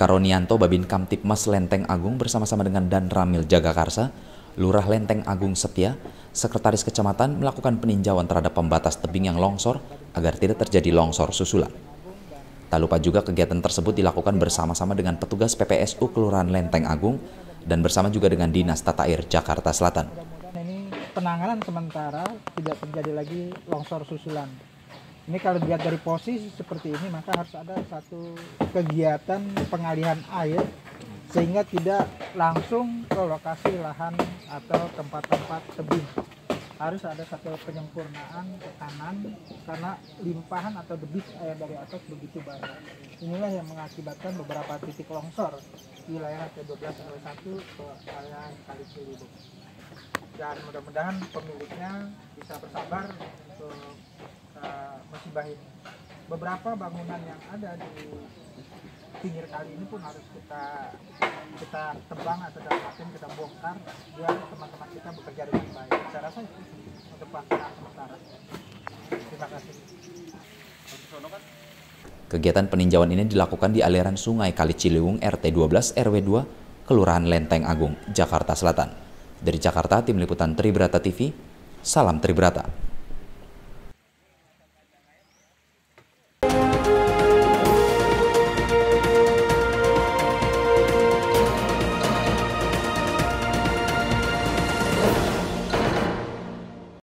Karonianto, Babin Kamtipmas Lenteng Agung bersama-sama dengan Dan Ramil Jagakarsa, Lurah Lenteng Agung Setia, Sekretaris Kecamatan melakukan peninjauan terhadap pembatas tebing yang longsor agar tidak terjadi longsor susulan. Tak lupa juga kegiatan tersebut dilakukan bersama-sama dengan petugas PPSU Kelurahan Lenteng Agung dan bersama juga dengan Dinas Tata Air Jakarta Selatan. Ini penanganan sementara, tidak terjadi lagi longsor susulan. Ini kalau dilihat dari posisi seperti ini, maka harus ada satu kegiatan pengalihan air sehingga tidak langsung ke lokasi lahan atau tempat-tempat tebing. Harus ada satu penyempurnaan tekanan karena limpahan atau debit air dari atas begitu banyak. Inilah yang mengakibatkan beberapa titik longsor di wilayah T12 RW 1 ke area Kali Ciliwung. Dan mudah-mudahan pemiliknya bisa bersabar untuk musibah ini. Beberapa bangunan yang ada di pinggir kali ini pun harus kita tebang atau dalam artian kita bongkar biar teman-teman kita bekerja dengan baik. Saya rasa itu untuk pelaksanaan sementara. Terima kasih. Kegiatan peninjauan ini dilakukan di aliran Sungai Kali Ciliwung RT 12 RW 2 Kelurahan Lenteng Agung, Jakarta Selatan. Dari Jakarta, Tim Liputan Tribrata TV, salam Tribrata.